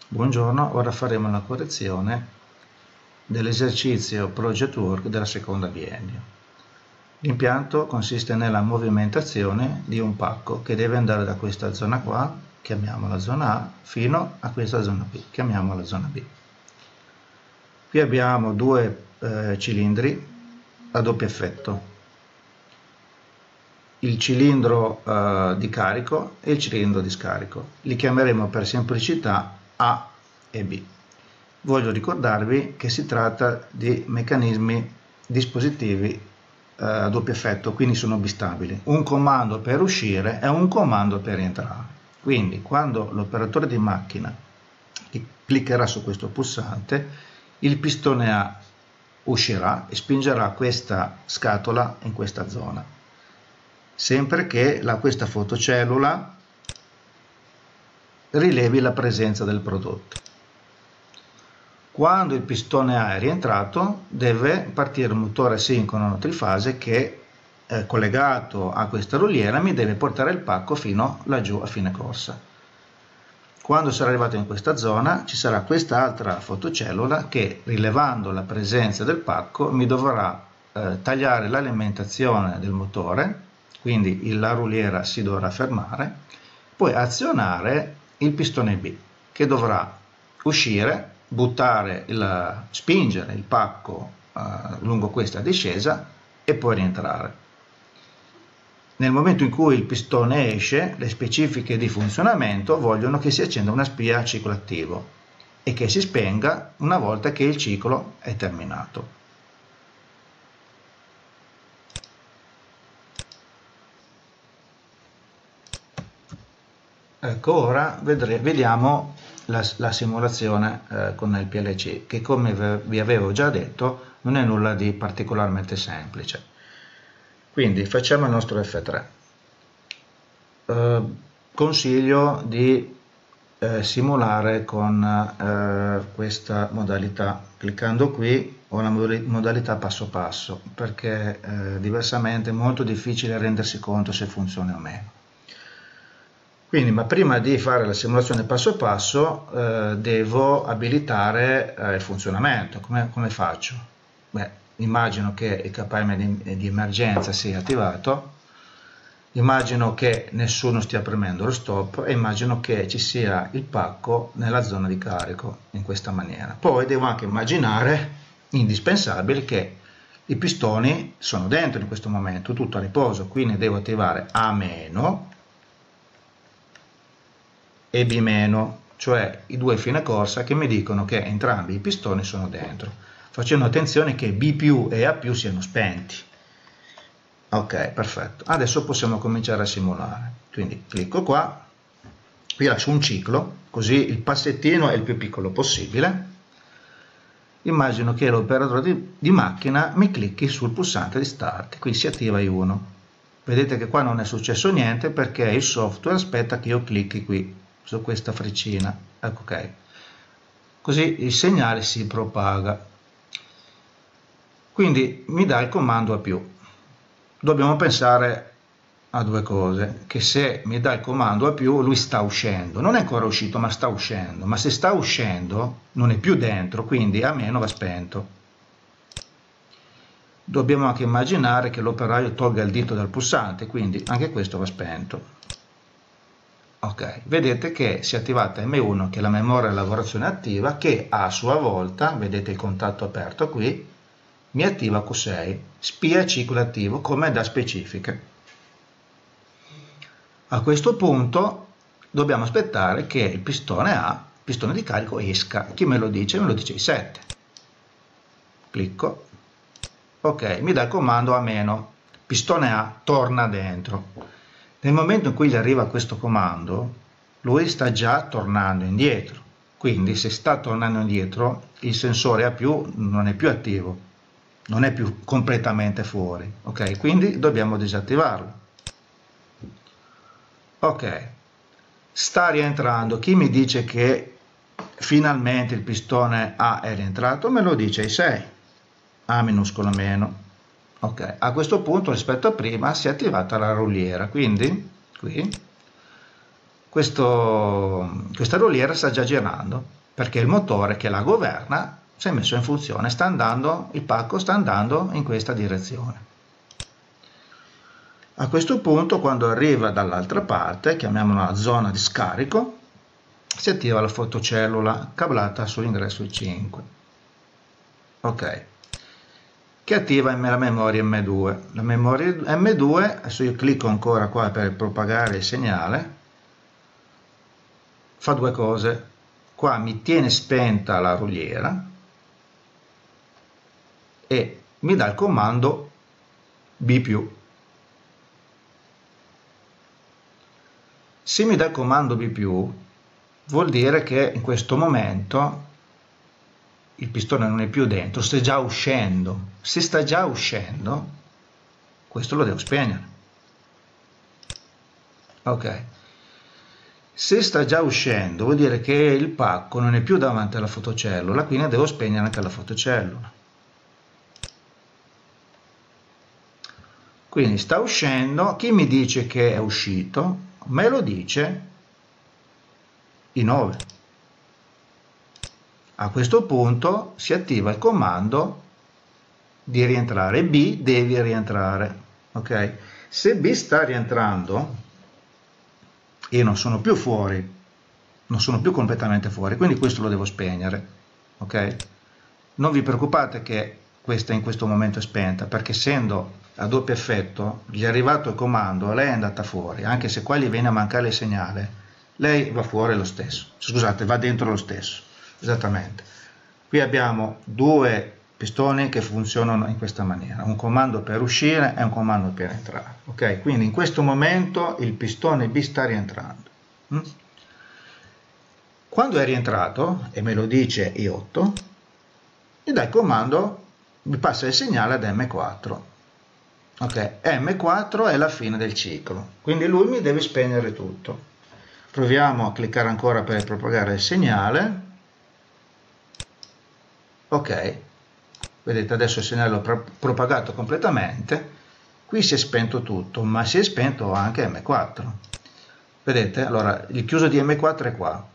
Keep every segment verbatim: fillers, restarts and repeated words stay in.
Buongiorno, ora faremo la correzione dell'esercizio Project Work della seconda biennio. L'impianto consiste nella movimentazione di un pacco che deve andare da questa zona qua, chiamiamola zona A, fino a questa zona B, chiamiamola zona B. Qui abbiamo due eh, cilindri a doppio effetto, il cilindro eh, di carico e il cilindro di scarico. Li chiameremo per semplicità A e B. Voglio ricordarvi che si tratta di meccanismi dispositivi eh, a doppio effetto, quindi sono bistabili. Un comando per uscire e un comando per entrare. Quindi quando l'operatore di macchina cliccherà su questo pulsante, il pistone A uscirà e spingerà questa scatola in questa zona, sempre che la, questa fotocellula rilevi la presenza del prodotto. Quando il pistone A è rientrato, deve partire un motore sincrono trifase che, eh, collegato a questa ruliera, mi deve portare il pacco fino laggiù a fine corsa. Quando sarà arrivato in questa zona, ci sarà quest'altra fotocellula che, rilevando la presenza del pacco, mi dovrà eh, tagliare l'alimentazione del motore, quindi la ruliera si dovrà fermare, poi azionare il pistone B, che dovrà uscire, buttare il, spingere il pacco uh, lungo questa discesa e poi rientrare. Nel momento in cui il pistone esce, le specifiche di funzionamento vogliono che si accenda una spia a ciclo attivo e che si spenga una volta che il ciclo è terminato. Ecco, ora vedre, vediamo la, la simulazione eh, con il P L C, che come vi avevo già detto non è nulla di particolarmente semplice. Quindi facciamo il nostro F tre. Eh, consiglio di eh, simulare con eh, questa modalità, cliccando qui ho la modalità passo passo, perché eh, diversamente è molto difficile rendersi conto se funziona o meno. Quindi, ma prima di fare la simulazione passo passo eh, devo abilitare eh, il funzionamento. Come, come faccio? Beh, immagino che il K M di, di emergenza sia attivato, immagino che nessuno stia premendo lo stop e immagino che ci sia il pacco nella zona di carico in questa maniera. Poi devo anche immaginare, indispensabile, che i pistoni sono dentro in questo momento, tutto a riposo, quindi devo attivare A meno e B meno, cioè i due fine corsa che mi dicono che entrambi i pistoni sono dentro, facendo attenzione che B più e A più siano spenti. Ok, perfetto. Adesso possiamo cominciare a simulare. Quindi clicco qua, qui lascio un ciclo, così il passettino è il più piccolo possibile. Immagino che l'operatore di, di macchina mi clicchi sul pulsante di start, qui si attiva I uno. Vedete che qua non è successo niente perché il software aspetta che io clicchi qui su questa freccina, ecco, ok, così il segnale si propaga, quindi mi dà il comando A più. Dobbiamo pensare a due cose: che se mi dà il comando A più lui sta uscendo, non è ancora uscito ma sta uscendo, ma se sta uscendo non è più dentro, quindi A meno va spento. Dobbiamo anche immaginare che l'operaio tolga il dito dal pulsante, quindi anche questo va spento. Ok, vedete che si è attivata M uno, che è la memoria di lavorazione attiva, che a sua volta, vedete il contatto aperto qui, mi attiva Q sei, spia ciclo attivo come da specifiche. A questo punto dobbiamo aspettare che il pistone A, pistone di carico, esca. Chi me lo dice? Me lo dice I sette. Clicco, ok, mi dà il comando A meno, pistone A torna dentro. Nel momento in cui gli arriva questo comando, lui sta già tornando indietro, quindi se sta tornando indietro il sensore A più non è più attivo, non è più completamente fuori, ok? Quindi dobbiamo disattivarlo. Ok, sta rientrando. Chi mi dice che finalmente il pistone A è rientrato? Me lo dice I sei, A minuscolo meno. Ok, a questo punto rispetto a prima si è attivata la ruliera, quindi qui questo, questa ruoliera sta già girando, perché il motore che la governa si è messo in funzione, sta andando, il pacco sta andando in questa direzione. A questo punto, quando arriva dall'altra parte, chiamiamola la zona di scarico, si attiva la fotocellula cablata sull'ingresso I cinque. Ok, che attiva la memoria M due. La memoria M due, adesso io clicco ancora qua per propagare il segnale, fa due cose. Qua mi tiene spenta la ruoliera e mi dà il comando B più. Se mi dà il comando B più, vuol dire che in questo momento il pistone non è più dentro, sta già uscendo. Se sta già uscendo, questo lo devo spegnere. Ok. Se sta già uscendo, vuol dire che il pacco non è più davanti alla fotocellula, quindi devo spegnere anche la fotocellula. Quindi sta uscendo, chi mi dice che è uscito? Me lo dice I nove. A questo punto si attiva il comando di rientrare. B devi rientrare. Ok? Se B sta rientrando, io non sono più fuori, non sono più completamente fuori, quindi questo lo devo spegnere. Ok? Non vi preoccupate che questa in questo momento è spenta, perché essendo a doppio effetto, gli è arrivato il comando, lei è andata fuori, anche se qua gli viene a mancare il segnale, lei va fuori lo stesso, scusate, va dentro lo stesso, esattamente. Qui abbiamo due pistoni che funzionano in questa maniera, un comando per uscire e un comando per entrare, ok? Quindi in questo momento il pistone B sta rientrando. Quando è rientrato, e me lo dice I otto, mi dà il comando, mi passa il segnale ad M quattro. Ok, M quattro è la fine del ciclo, quindi lui mi deve spegnere tutto. Proviamo a cliccare ancora per propagare il segnale. Ok, vedete adesso il segnale l'ho propagato completamente, qui si è spento tutto, ma si è spento anche M quattro. Vedete, allora il chiuso di M quattro è qua,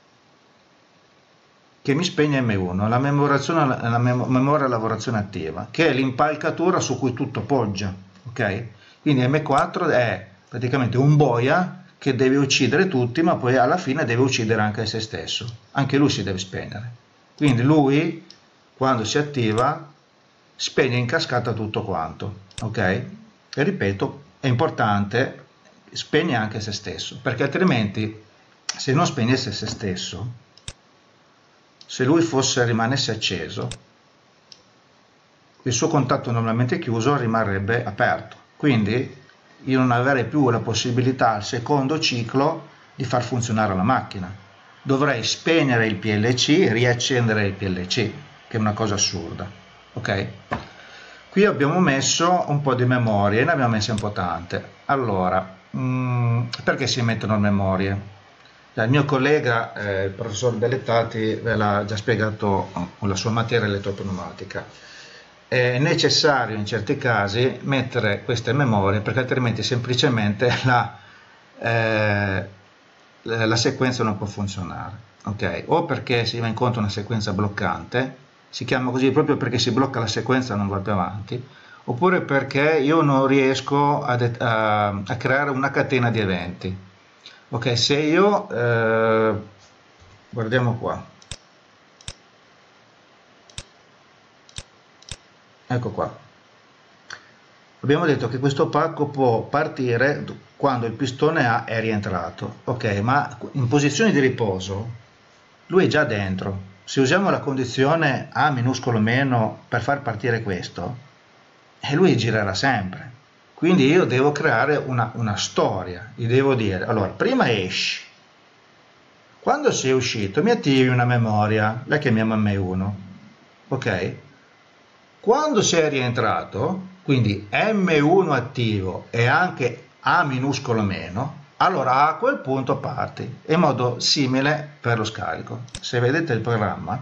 che mi spegne M uno, la, la mem memoria lavorazione attiva, che è l'impalcatura su cui tutto poggia, ok? Quindi M quattro è praticamente un boia che deve uccidere tutti, ma poi alla fine deve uccidere anche se stesso, anche lui si deve spegnere. Quindi lui, quando si attiva, spegne in cascata tutto quanto, ok? E ripeto, è importante, spegne anche se stesso, perché altrimenti, se non spegnesse se stesso, se lui fosse, rimanesse acceso, il suo contatto normalmente chiuso rimarrebbe aperto, quindi io non avrei più la possibilità al secondo ciclo di far funzionare la macchina. Dovrei spegnere il P L C e riaccendere il P L C, che è una cosa assurda. Ok? Qui abbiamo messo un po' di memorie, ne abbiamo messe un po' tante. Allora, mh, perché si mettono le memorie? Il mio collega, eh, il professor Bellettati, ve l'ha già spiegato con la sua materia elettropneumatica. È necessario in certi casi mettere queste memorie, perché altrimenti semplicemente la, eh, la sequenza non può funzionare. Okay? O perché si va incontro a una sequenza bloccante, si chiama così proprio perché si blocca la sequenza e non va più avanti, oppure perché io non riesco a, a, a creare una catena di eventi. Ok, se io, eh, guardiamo qua, ecco qua, abbiamo detto che questo pacco può partire quando il pistone A è rientrato, ok, ma in posizione di riposo lui è già dentro. Se usiamo la condizione A minuscolo meno per far partire questo, e lui girerà sempre. Quindi io devo creare una, una storia, gli devo dire, allora, prima esci, quando sei uscito mi attivi una memoria, la chiamiamo M uno, ok? Quando sei rientrato, quindi M uno attivo e anche A minuscolo meno, allora a quel punto parti, in modo simile per lo scarico. Se vedete il programma,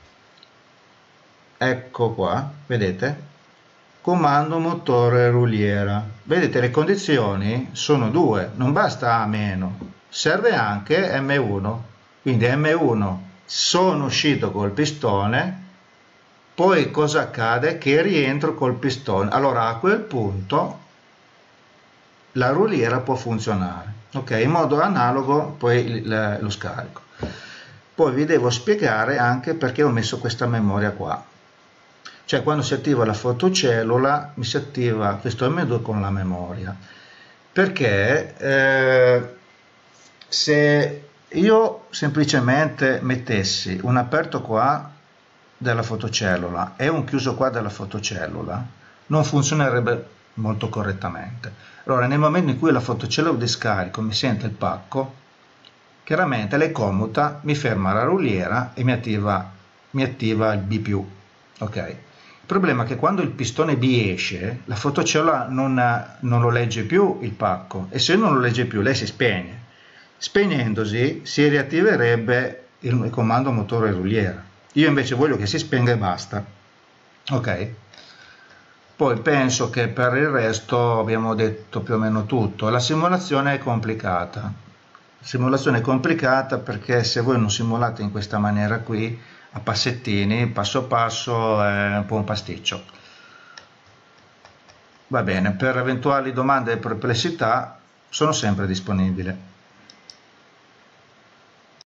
ecco qua, vedete? Comando motore ruliera, vedete le condizioni sono due, non basta A meno, serve anche M uno, quindi M uno sono uscito col pistone, poi cosa accade? Che rientro col pistone, allora a quel punto la ruliera può funzionare, ok? In modo analogo poi lo scarico. Poi vi devo spiegare anche perché ho messo questa memoria qua, cioè quando si attiva la fotocellula mi si attiva questo M due con la memoria, perché eh, se io semplicemente mettessi un aperto qua della fotocellula e un chiuso qua della fotocellula non funzionerebbe molto correttamente. Allora nel momento in cui la fotocellula di scarico mi sente il pacco, chiaramente lei commuta, mi ferma la ruliera e mi attiva, mi attiva il B più, ok? Il problema è che quando il pistone B esce, la fotocellula non, non lo legge più il pacco, e se non lo legge più lei si spegne. Spegnendosi si riattiverebbe il, il comando motore ruliera. Io invece voglio che si spenga e basta, ok? Poi penso che per il resto abbiamo detto più o meno tutto. La simulazione è complicata. La simulazione è complicata perché se voi non simulate in questa maniera qui, a passettini, passo passo, è un po' un pasticcio. Va bene, per eventuali domande e perplessità sono sempre disponibile.